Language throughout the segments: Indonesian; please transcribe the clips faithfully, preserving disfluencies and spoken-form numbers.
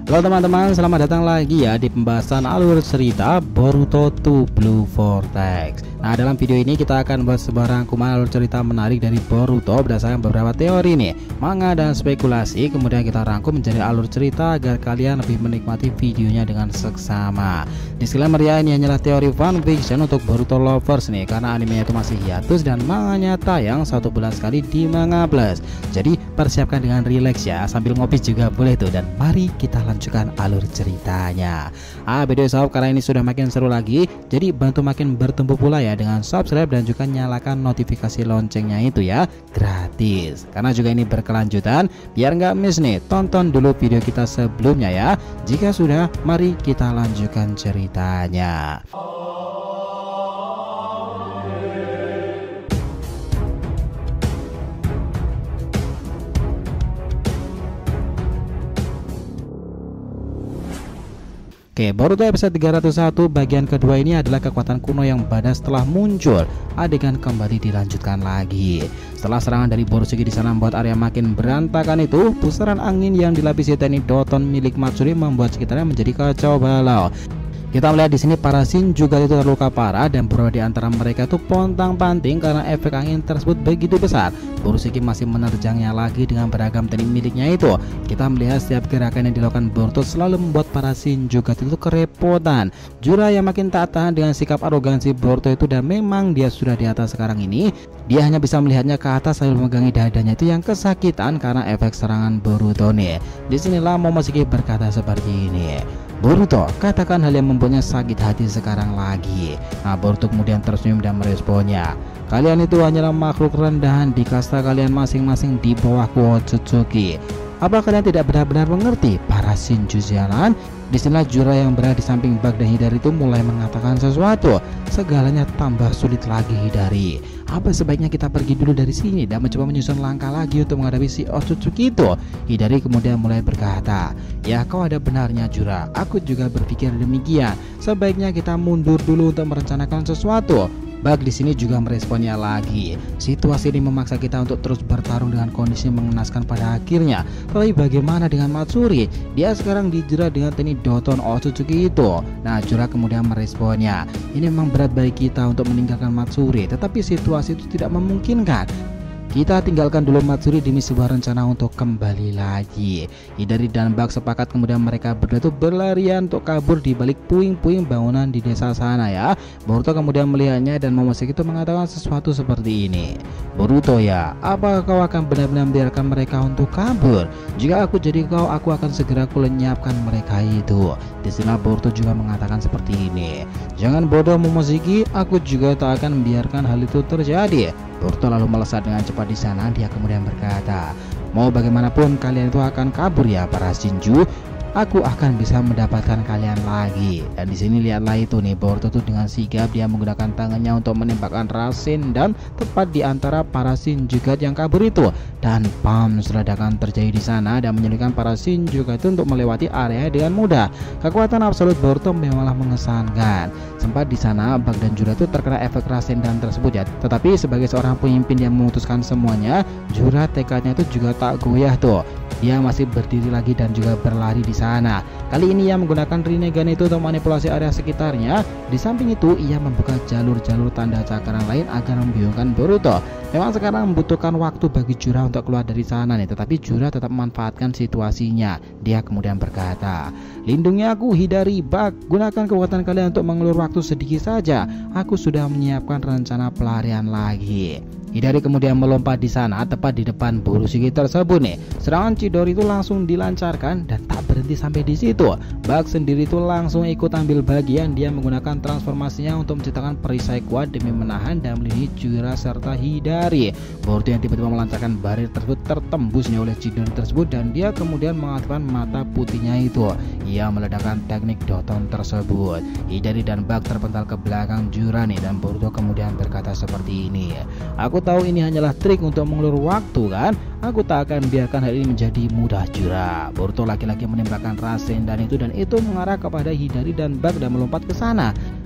Halo teman-teman, selamat datang lagi ya di pembahasan alur cerita Boruto to Blue Vortex. Nah, dalam video ini kita akan buat sebuah rangkuman alur cerita menarik dari Boruto berdasarkan beberapa teori nih, manga dan spekulasi. Kemudian kita rangkum menjadi alur cerita agar kalian lebih menikmati videonya dengan seksama. Disclaimer ya, ini hanyalah teori fanfiction untuk Boruto lovers nih, karena animenya itu masih hiatus dan manganya tayang satu bulan sekali di Manga Plus. Jadi persiapkan dengan relax ya, sambil ngopi juga boleh tuh. Dan mari kita lanjutkan alur ceritanya. Ah, video sob, karena ini sudah makin seru lagi, jadi bantu makin bertumbuh pula ya dengan subscribe dan juga nyalakan notifikasi loncengnya itu ya, gratis. Karena juga ini berkelanjutan, biar nggak miss nih, tonton dulu video kita sebelumnya ya. Jika sudah, mari kita lanjutkan ceritanya. Oke, Boruto episode tiga ratus satu bagian kedua ini adalah kekuatan kuno yang badas telah muncul. Adegan kembali dilanjutkan lagi. Setelah serangan dari Borusugi di sana membuat area makin berantakan itu, pusaran angin yang dilapisi teknik Doton milik Matsuri membuat sekitarnya menjadi kacau balau. Kita melihat di sini para Shin juga itu terluka parah dan beberapa di antara mereka itu pontang-panting karena efek angin tersebut begitu besar. Borusugi masih menerjangnya lagi dengan beragam teknik miliknya itu. Kita melihat setiap gerakan yang dilakukan Boruto selalu membuat para Shin juga itu kerepotan. Jura yang makin tak tahan dengan sikap arogansi Boruto itu, dan memang dia sudah di atas sekarang ini. Dia hanya bisa melihatnya ke atas sambil memegangi dadanya itu yang kesakitan karena efek serangan Boruto nih. Disinilah Momoshiki berkata seperti ini. Boruto, katakan hal yang membuatnya sakit hati sekarang lagi. Nah, Boruto kemudian tersenyum dan meresponnya. Kalian itu hanyalah makhluk rendahan di kasta kalian masing-masing di bawahku Otsutsuki. Apa kalian tidak benar-benar mengerti para Shinju sialan? Disinilah Jura yang berada di samping Bug dan Hidari itu mulai mengatakan sesuatu. Segalanya tambah sulit lagi, Hidari. Apa sebaiknya kita pergi dulu dari sini dan mencoba menyusun langkah lagi untuk menghadapi si Otsutsuki itu? Hidari kemudian mulai berkata, ya kau ada benarnya Jura, aku juga berpikir demikian. Sebaiknya kita mundur dulu untuk merencanakan sesuatu. Bug di sini juga meresponnya lagi. Situasi ini memaksa kita untuk terus bertarung dengan kondisi mengenaskan pada akhirnya. Tapi bagaimana dengan Matsuri? Dia sekarang dijerat dengan teknik Doton Otsutsuki itu. Nah, Jura kemudian meresponnya. Ini memang berat bagi kita untuk meninggalkan Matsuri, tetapi situasi itu tidak memungkinkan. Kita tinggalkan dulu Matsuri demi sebuah rencana untuk kembali lagi. Hidari dan Bug sepakat, kemudian mereka berdua itu berlarian untuk kabur di balik puing-puing bangunan di desa sana ya. Boruto kemudian melihatnya dan Momoshiki itu mengatakan sesuatu seperti ini. Boruto ya, apakah kau akan benar-benar membiarkan mereka untuk kabur? Jika aku jadi kau, aku akan segera kulenyapkan mereka itu. Di sini Boruto juga mengatakan seperti ini. Jangan bodoh Momoshiki, aku juga tak akan membiarkan hal itu terjadi. Boruto lalu melesat dengan cepat di sana. Dia kemudian berkata, mau bagaimanapun kalian itu akan kabur ya para Shinju. Aku akan bisa mendapatkan kalian lagi. Dan di sini lihatlah itu nih, Boruto tuh dengan sigap dia menggunakan tangannya untuk menembakkan Rasendan tepat di antara para Shinju yang kabur itu. Dan pam, ledakan terjadi di sana dan menyulitkan para Shinju itu untuk melewati area dengan mudah. Kekuatan absolut Boruto memanglah mengesankan. Sempat di sana Bug dan Jura itu terkena efek Rasendan tersebut ya. Tetapi sebagai seorang pemimpin yang memutuskan semuanya, Jura tekadnya itu juga tak goyah tuh. Dia masih berdiri lagi dan juga berlari di sana. Kali ini ia menggunakan Rinnegan itu untuk manipulasi area sekitarnya. Di samping itu ia membuka jalur-jalur tanda cakram lain agar membingungkan Boruto. Memang sekarang membutuhkan waktu bagi Jura untuk keluar dari sana nih, tetapi Jura tetap memanfaatkan situasinya. Dia kemudian berkata, lindungi aku Hidari, Bug, gunakan kekuatan kalian untuk mengulur waktu sedikit saja. Aku sudah menyiapkan rencana pelarian lagi. Hidari kemudian melompat di sana tepat di depan Borusugi tersebut nih. Serangan Chidori itu langsung dilancarkan dan tak berhenti sampai di situ. Bug sendiri itu langsung ikut ambil bagian. Dia menggunakan transformasinya untuk menciptakan perisai kuat demi menahan dan melindungi Jura serta Hidari. Boruto yang tiba-tiba melancarkan barir tersebut tertembusnya oleh Chidori tersebut dan dia kemudian mengaktifkan mata putihnya itu. Ia meledakkan teknik Doton tersebut. Hidari dan Bug terpental ke belakang Jura nih, dan Boruto kemudian berkata seperti ini. Aku tahu ini hanyalah trik untuk mengulur waktu kan? Aku tak akan biarkan hal ini menjadi mudah Jura. Boruto laki-laki menembakkan Rasendan itu dan itu mengarah kepada Hidari dan Bug dan melompat ke sana.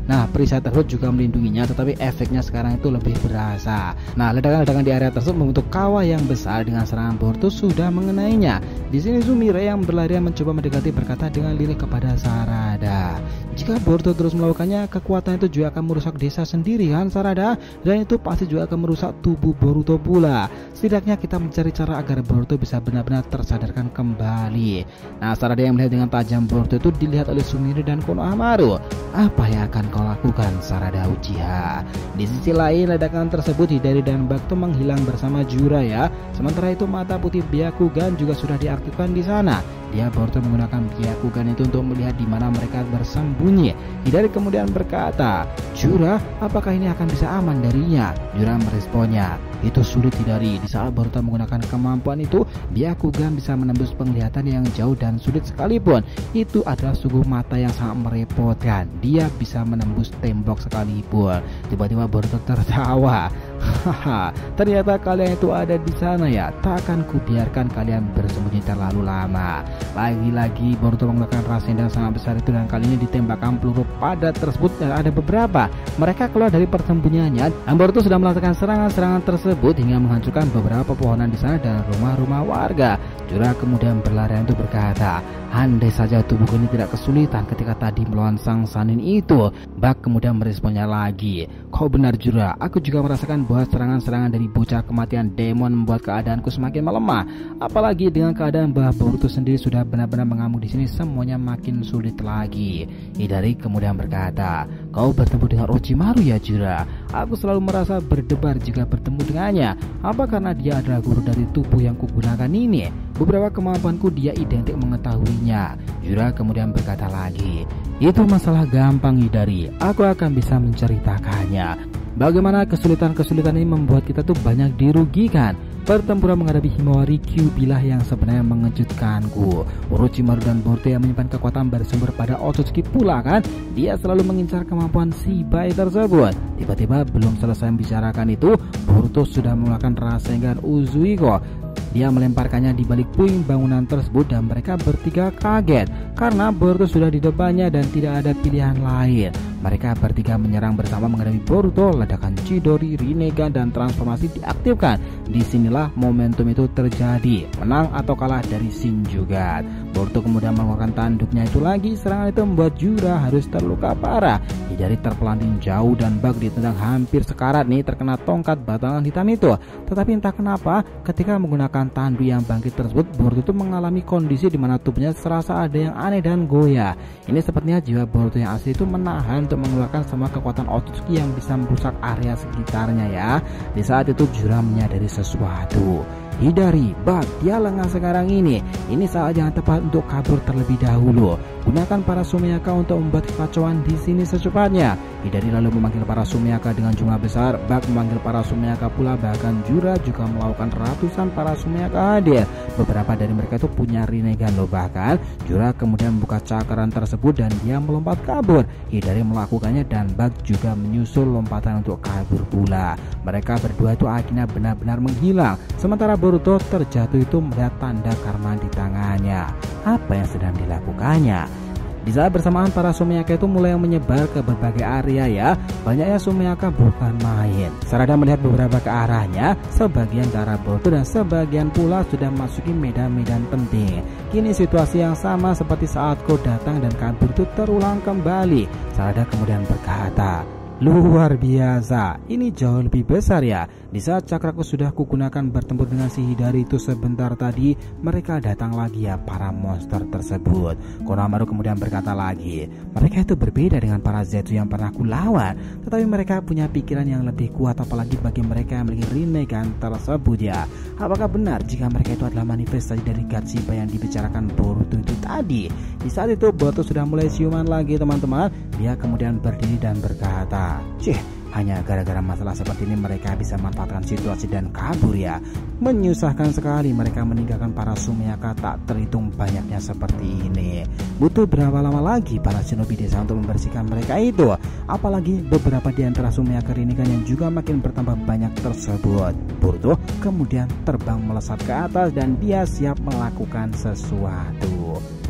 Nah, perisai tersebut juga melindunginya, tetapi efeknya sekarang itu lebih berasa. Nah, ledakan-ledakan di area tersebut membentuk kawah yang besar dengan serangan Boruto sudah mengenainya. Di sini Sumire yang berlarian mencoba mendekati berkata dengan lirik kepada Sarada, jika Boruto terus melakukannya, kekuatan itu juga akan merusak desa sendiri kan Sarada, dan itu pasti juga akan merusak tubuh Boruto pula. Setidaknya kita mencari cara agar Boruto bisa benar-benar tersadarkan kembali. Nah, Sarada yang melihat dengan tajam Boruto itu dilihat oleh Sumire dan Konohamaru. Apa yang akan kau lakukan Sarada Uchiha? Di sisi lain, ledakan tersebut Hidari dan Bakuto menghilang bersama Jiraiya. Sementara itu mata putih Byakugan juga sudah diaktifkan di sana. Dia Boruto menggunakan Byakugan itu untuk melihat di mana mereka bersembunyi. Hidari kemudian berkata, Jura, apakah ini akan bisa aman darinya? Jura meresponnya, itu sulit Hidari. Di saat Boruto menggunakan kemampuan itu, Byakugan bisa menembus penglihatan yang jauh dan sulit sekalipun. Itu adalah sungguh mata yang sangat merepotkan. Dia bisa menembus tembok sekalipun. Tiba-tiba Boruto tertawa. Haha, ternyata kalian itu ada di sana ya. Tak akan kubiarkan kalian bersembunyi terlalu lama. Lagi-lagi Boruto menggunakan Rasengan sangat besar itu, dan kali ini ditembakkan peluru padat tersebut, dan ada beberapa mereka keluar dari persembunyiannya. Dan Boruto sudah melakukan serangan-serangan tersebut hingga menghancurkan beberapa pohonan di sana dan rumah-rumah warga. Jura kemudian berlarian untuk berkata, andai saja tubuhku ini tidak kesulitan ketika tadi melawan sang Sanin itu. Bak kemudian meresponnya lagi, kau benar Jura, aku juga merasakan bahwa serangan-serangan dari bocah kematian demon membuat keadaanku semakin melemah. Apalagi dengan keadaan bahwa Boruto sendiri sudah benar-benar mengamuk di sini, semuanya makin sulit lagi. Hidari kemudian berkata, kau bertemu dengan Orochimaru ya Jura? Aku selalu merasa berdebar jika bertemu dengannya. Apa karena dia adalah guru dari tubuh yang kugunakan ini? Beberapa kemampuanku dia identik mengetahuinya. Jura kemudian berkata lagi, itu masalah gampang Hidari, aku akan bisa menceritakannya. Bagaimana kesulitan-kesulitan ini membuat kita tuh banyak dirugikan. Pertempuran menghadapi Himawari Kyuubi lah yang sebenarnya mengejutkanku. Orochimaru dan Boruto yang menyimpan kekuatan bersumber pada Otsutsuki pula kan. Dia selalu mengincar kemampuan si bayi tersebut. Tiba-tiba belum selesai membicarakan itu, Boruto sudah menggunakan Rasengan Uzuiko. Dia melemparkannya di balik puing bangunan tersebut, dan mereka bertiga kaget karena Boruto sudah di depannya dan tidak ada pilihan lain. Mereka bertiga menyerang bersama menghadapi Boruto. Ledakan Chidori, Rinnegan, dan transformasi diaktifkan. Disinilah momentum itu terjadi, menang atau kalah dari Shinjugan. Boruto kemudian mengeluarkan tanduknya itu lagi. Serangan itu membuat Jura harus terluka parah. Hidari terpelanting jauh dan Bak ditendang hampir sekarat nih terkena tongkat batangan hitam itu. Tetapi entah kenapa ketika menggunakan tandu yang bangkit tersebut, Boruto itu mengalami kondisi di mana tubuhnya serasa ada yang aneh dan goyah. Ini sepertinya jiwa Boruto yang asli itu menahan untuk mengeluarkan semua kekuatan Otsutsuki yang bisa merusak area sekitarnya ya. Di saat itu Jura menyadari sesuatu. Hidari, Bak, dia lengah sekarang ini. Ini saat yang tepat untuk kabur terlebih dahulu. Gunakan para Sumeaka untuk membuat kekacauan di sini secepatnya. Hidari lalu memanggil para Sumeaka dengan jumlah besar. Bak memanggil para Sumeaka pula, bahkan Jura juga melakukan ratusan para Sumeaka hadir. Beberapa dari mereka itu punya Rinnegan loh. Bahkan Jura kemudian membuka cakaran tersebut dan dia melompat kabur. Hidari melakukannya dan Bak juga menyusul lompatan untuk kabur pula. Mereka berdua itu akhirnya benar-benar menghilang. Sementara Boruto terjatuh itu melihat tanda karma di tangannya. Apa yang sedang dilakukannya? Di saat bersamaan para Sumeaka itu mulai menyebar ke berbagai area ya. Banyaknya Sumeaka bukan main. Sarada melihat beberapa ke arahnya. Sebagian ke arah Boruto dan sebagian pula sudah masuki medan-medan penting. Kini situasi yang sama seperti saat kau datang dan kabur itu terulang kembali. Sarada kemudian berkata, luar biasa, ini jauh lebih besar ya. Di saat cakraku sudah kugunakan bertempur dengan si Hidari itu sebentar tadi, mereka datang lagi ya para monster tersebut. Konohamaru kemudian berkata lagi, mereka itu berbeda dengan para Zetsu yang pernah kulawan, tetapi mereka punya pikiran yang lebih kuat, apalagi bagi mereka yang memiliki Rinnegan tersebut ya. Apakah benar jika mereka itu adalah manifestasi dari Gatshiba yang dibicarakan Boruto itu tadi? Di saat itu Boruto sudah mulai siuman lagi teman-teman. Dia kemudian berdiri dan berkata, cih, hanya gara-gara masalah seperti ini mereka bisa manfaatkan situasi dan kabur ya. Menyusahkan sekali mereka meninggalkan para Sumeaka tak terhitung banyaknya seperti ini. Butuh berapa lama lagi para shinobi desa untuk membersihkan mereka itu? Apalagi beberapa di antara Sumeaka Rinnegan yang juga makin bertambah banyak tersebut. Boruto kemudian terbang melesat ke atas dan dia siap melakukan sesuatu.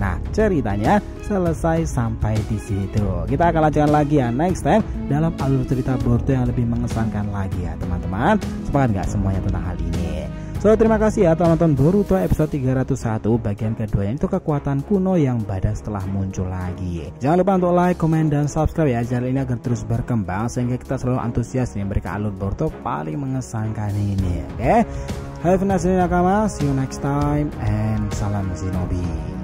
Nah, ceritanya selesai sampai di situ. Kita akan lanjutkan lagi ya next time dalam alur cerita Boruto yang lebih mengesankan lagi ya teman-teman. Sepakat nggak semuanya tentang hal ini? So, terima kasih ya telah nonton Boruto episode tiga ratus satu bagian kedua, itu kekuatan kuno yang badas telah muncul lagi. Jangan lupa untuk like, komen, dan subscribe ya channel ini agar terus berkembang sehingga kita selalu antusias nih memberikan alur Boruto paling mengesankan ini. Oke, okay? Have a nice day nakama, see you next time, and salam Shinobi.